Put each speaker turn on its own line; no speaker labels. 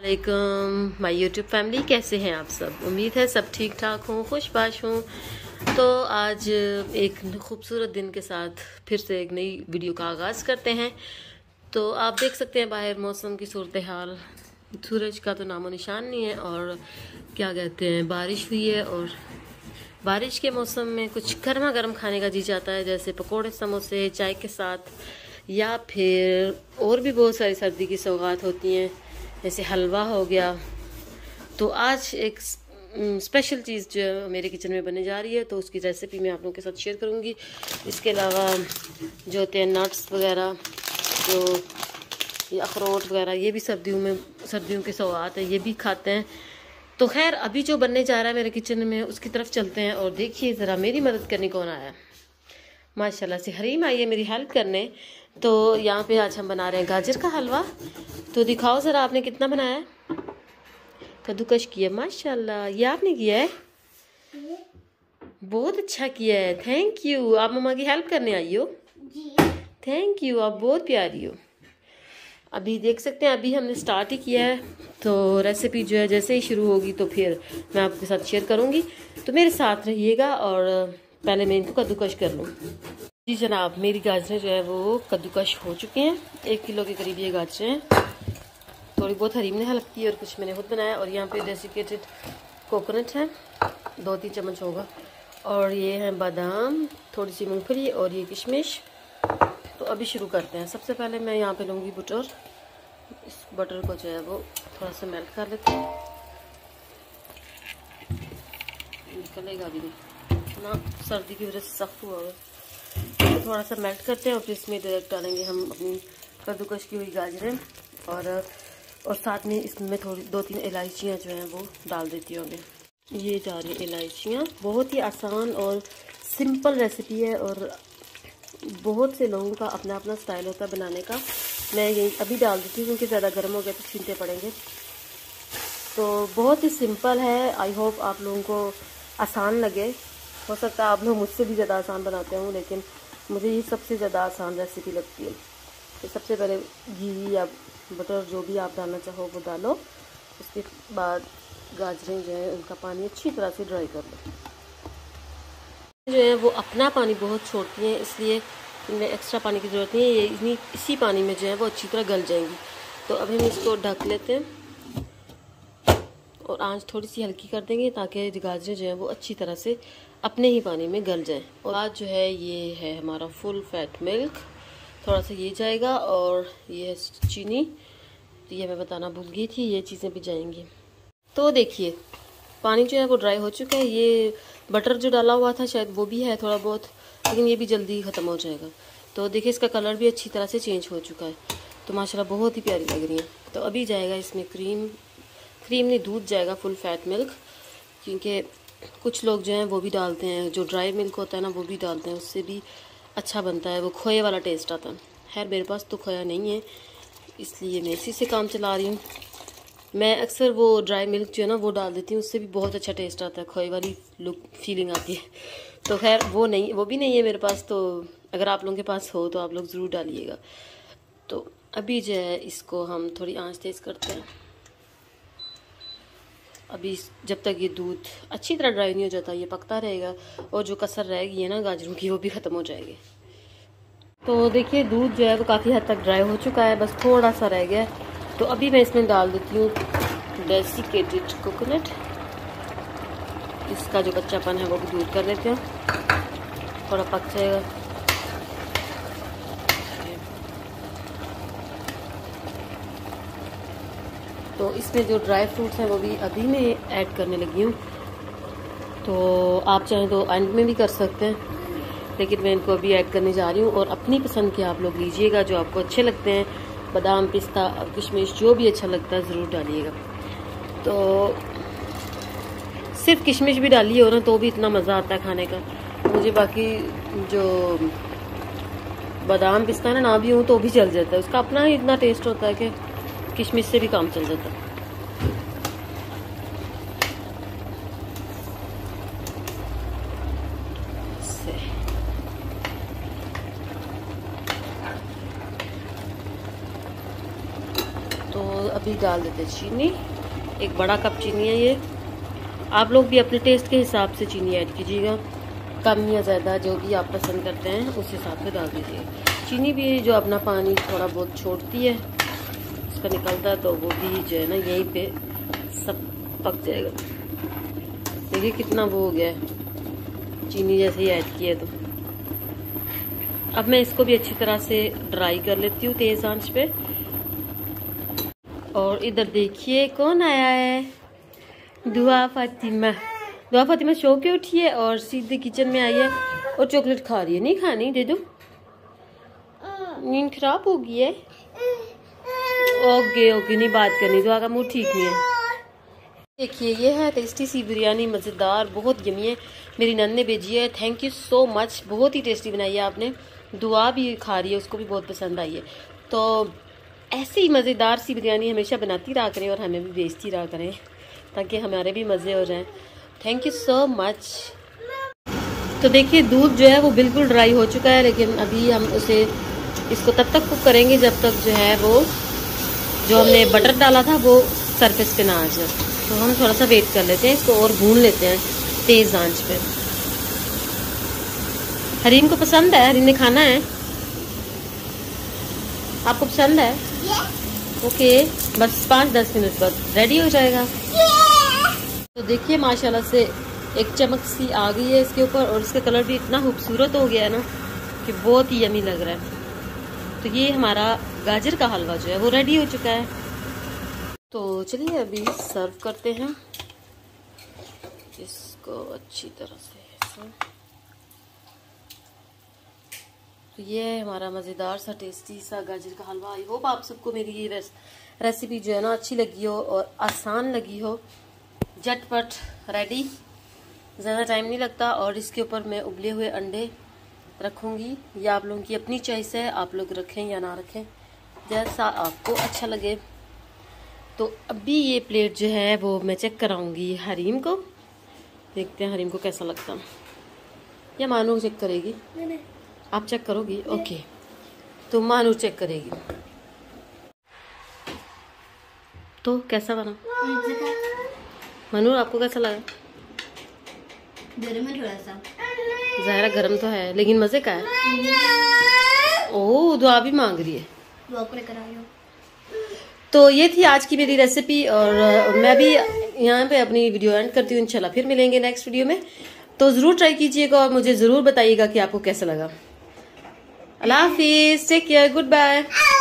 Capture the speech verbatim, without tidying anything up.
वालेकुम my YouTube family, कैसे हैं आप सब। उम्मीद है सब ठीक ठाक हों, खुशबाश हों। तो आज एक खूबसूरत दिन के साथ फिर से एक नई वीडियो का आगाज़ करते हैं। तो आप देख सकते हैं बाहर मौसम की सूरत हाल, सूरज का तो नामो निशान नहीं है और क्या कहते हैं बारिश हुई है। और बारिश के मौसम में कुछ गर्मा गर्म खाने का जी जाता है, जैसे पकोड़े समोसे चाय के साथ, या फिर और भी बहुत सारी सर्दी की सौगात होती हैं जैसे हलवा हो गया। तो आज एक स्पेशल चीज़ जो है मेरे किचन में बनने जा रही है, तो उसकी रेसिपी मैं आप लोगों के साथ शेयर करूंगी। इसके अलावा जो होते हैं नट्स वगैरह, जो ये अखरोट वगैरह, ये भी सर्दियों में सर्दियों की सौगात है, ये भी खाते हैं। तो खैर अभी जो बनने जा रहा है मेरे किचन में उसकी तरफ चलते हैं और देखिए ज़रा मेरी मदद करने कौन आया। माशाल्लाह से हरीम आई है मेरी हेल्प करने। तो यहाँ पे आज हम बना रहे हैं गाजर का हलवा। तो दिखाओ ज़रा आपने कितना बनाया है। कद्दूकश किया, माशाल्लाह ये आपने किया है, बहुत अच्छा किया है, थैंक यू। आप मम्मा की हेल्प करने आई हो, थैंक यू, आप बहुत प्यारी हो। अभी देख सकते हैं अभी हमने स्टार्ट ही किया है, तो रेसिपी जो है जैसे ही शुरू होगी तो फिर मैं आपके साथ शेयर करूँगी। तो मेरे साथ रहिएगा और पहले मैं इनको कद्दूकश कर लूँ। जी जनाब, मेरी गाजरें जो है वो कद्दूकश हो चुके हैं। एक किलो के करीब ये गाजरें हैं। थोड़ी बहुत हरीम ने हेल्प की और कुछ मैंने खुद बनाया। और यहाँ पे डेसिकेटेड कोकोनट है, दो तीन चम्मच होगा। और ये है बादाम, थोड़ी सी मूंगफली और ये किशमिश। तो अभी शुरू करते हैं। सबसे पहले मैं यहाँ पे लूँगी बटर। इस बटर को जो है वो थोड़ा सा मेल्ट कर लेते हैं। निकलेगा भी नहीं ना, सर्दी की वजह से सख्त हुआ है। तो थोड़ा सा मेल्ट करते हैं और फिर इसमें डायरेक्ट डालेंगे हम अपनी कद्दूकश की हुई गाजरें। और और साथ में इसमें थोड़ी दो तीन इलायचियाँ जो हैं वो डाल देती हूँ। ये जा रही है इलायचियाँ। बहुत ही आसान और सिंपल रेसिपी है और बहुत से लोगों का अपना अपना स्टाइल होता है बनाने का। मैं ये अभी डाल देती हूँ क्योंकि ज़्यादा गर्म हो गया तो छींटे पड़ेंगे। तो बहुत ही सिंपल है। आई होप आप लोगों को आसान लगे। हो सकता है आप लोग मुझसे भी ज़्यादा आसान बनाते हों, लेकिन मुझे ये सबसे ज़्यादा आसान रेसिपी लगती है। तो सबसे पहले घी या बटर जो भी आप डालना चाहो वो डालो। उसके बाद गाजरें जो है उनका पानी अच्छी तरह से ड्राई कर लो। जो है वो अपना पानी बहुत छोड़ती हैं, इसलिए इनमें एक्स्ट्रा पानी की ज़रूरत नहीं है। ये इतनी इसी पानी में जो है वो अच्छी तरह गल जाएंगी। तो अभी हम इसको ढक लेते हैं और आंच थोड़ी सी हल्की कर देंगे ताकि गाजरें जो हैं वो अच्छी तरह से अपने ही पानी में गल जाएं। और आज जो है ये है हमारा फुल फैट मिल्क, थोड़ा सा ये जाएगा। और ये है चीनी, तो ये मैं बताना भूल गई थी, ये चीज़ें भी जाएंगी। तो देखिए पानी जो है वो ड्राई हो चुका है। ये बटर जो डाला हुआ था शायद वो भी है थोड़ा बहुत, लेकिन ये भी जल्दी ख़त्म हो जाएगा। तो देखिए इसका कलर भी अच्छी तरह से चेंज हो चुका है। तो माशाल्लाह बहुत ही प्यारी लग रही है। तो अभी जाएगा इसमें क्रीम, क्रीम नहीं दूध जाएगा, फुल फैट मिल्क। क्योंकि कुछ लोग जो हैं वो भी डालते हैं, जो ड्राई मिल्क होता है ना वो भी डालते हैं, उससे भी अच्छा बनता है, वो खोए वाला टेस्ट आता है। खैर मेरे पास तो खोया नहीं है, इसलिए मैं इसी से काम चला रही हूँ। मैं अक्सर वो ड्राई मिल्क जो है ना वो डाल देती हूँ, उससे भी बहुत अच्छा टेस्ट आता है, खोए वाली लुक फीलिंग आती है। तो खैर वो नहीं, वो भी नहीं है मेरे पास। तो अगर आप लोगों के पास हो तो आप लोग ज़रूर डालिएगा। तो अभी जो है इसको हम थोड़ी आँच तेज़ करते हैं। अभी जब तक ये दूध अच्छी तरह ड्राई नहीं हो जाता ये पकता रहेगा, और जो कसर रहेगी है ना गाजरों की वो भी ख़त्म हो जाएगी। तो देखिए दूध जो है वो काफ़ी हद तक ड्राई हो चुका है, बस थोड़ा सा रह गया है। तो अभी मैं इसमें डाल देती हूँ डेसिकेटेड कोकोनट। इसका जो कच्चापन है वो भी दूर कर लेते हैं, थोड़ा पक जाएगा। तो इसमें जो ड्राई फ्रूट्स हैं वो भी अभी मैं ऐड करने लगी हूँ। तो आप चाहें तो एंड में भी कर सकते हैं, लेकिन मैं इनको अभी ऐड करने जा रही हूँ। और अपनी पसंद के आप लोग लीजिएगा, जो आपको अच्छे लगते हैं, बादाम, पिस्ता और किशमिश जो भी अच्छा लगता है ज़रूर डालिएगा। तो सिर्फ किशमिश भी डालिए हो ना तो भी इतना मज़ा आता है खाने का मुझे। बाकी जो बादाम पिस्ता ना ना भी हो तो भी चल जाता है, उसका अपना ही इतना टेस्ट होता है कि किशमिश से भी काम चल जाता है। तो अब अभी डाल देते हैं चीनी। एक बड़ा कप चीनी है ये। आप लोग भी अपने टेस्ट के हिसाब से चीनी ऐड कीजिएगा, कम या ज़्यादा जो भी आप पसंद करते हैं उस हिसाब से डाल दीजिए। चीनी भी जो अपना पानी थोड़ा बहुत छोड़ती है, इसका निकलता है, तो वो भी जो है ना यहीं पे सब पक जाएगा। देखिए कितना वो हो गया है चीनी जैसे ही ऐड किया। तो अब मैं इसको भी अच्छी तरह से ड्राई कर लेती हूँ तेज आंच पे। और इधर देखिए कौन आया है, दुआ फातिमा। दुआ फातिमा सो के उठी है और सीधे किचन में आई है और चॉकलेट खा रही है। नहीं खानी, दे दो, नींद खराब हो गई है। ओके ओके, नहीं बात करनी, दुआ का मूड ठीक नहीं है। देखिए ये है टेस्टी सी बिरयानी, मज़ेदार, बहुत यमी है। मेरी नन ने भेजी है, थैंक यू सो मच। बहुत ही टेस्टी बनाई है आपने। दुआ भी खा रही है, उसको भी बहुत पसंद आई है। तो ऐसी ही मज़ेदार सी बिरयानी हमेशा बनाती रहा करें और हमें भी भेजती रहा करें, ताकि हमारे भी मज़े हो जाएं। Thank you so much. तो देखिए दूध जो है वो बिल्कुल ड्राई हो चुका है, लेकिन अभी हम उसे इसको तब तक कुक करेंगे जब तक जो है वो जो हमने बटर डाला था वो सरफेस पे ना आ जाए। तो हम थोड़ा सा वेट कर लेते हैं इसको और भून लेते हैं तेज आंच पे। हरीम को पसंद है, हरीम ने खाना है। आपको पसंद है? ओके, बस पाँच दस मिनट बाद रेडी हो जाएगा। तो देखिए माशाल्लाह से एक चमक सी आ गई है इसके ऊपर, और इसका कलर भी इतना खूबसूरत हो गया है ना कि बहुत ही यमी लग रहा है। तो ये हमारा गाजर का हलवा जो है वो रेडी हो चुका है। तो चलिए अभी सर्व करते हैं इसको अच्छी तरह से। तो ये है हमारा मज़ेदार सा टेस्टी सा गाजर का हलवा। आई होप आप सबको मेरी ये रेस, रेसिपी जो है ना अच्छी लगी हो और आसान लगी हो। झटपट रेडी, ज़्यादा टाइम नहीं लगता। और इसके ऊपर मैं उबले हुए अंडे रखूँगी, या आप लोगों की अपनी चॉइस है, आप लोग रखें या ना रखें, जैसा आपको अच्छा लगे। तो अभी ये प्लेट जो है वो मैं चेक कराऊंगी हरीम को, देखते हैं हरीम को कैसा लगता है। या मानू चेक करेगी? नहीं। आप चेक करोगी? ओके, तो मानू चेक करेगी। तो कैसा बना मानू, आपको कैसा लगा?
गरम है थोड़ा सा,
ज़ाहिरा गरम तो है, लेकिन मज़े का है। ओह, दुआ भी मांग रही है।
दुआ को लेकर आई हो।
तो ये थी आज की मेरी रेसिपी, और मैं भी यहाँ पे अपनी वीडियो एंड करती हूँ। इंशाल्लाह फिर मिलेंगे नेक्स्ट वीडियो में। तो ज़रूर ट्राई कीजिएगा और मुझे ज़रूर बताइएगा कि आपको कैसा लगा। अल्लाह हाफिज़, टेक केयर, गुड बाय।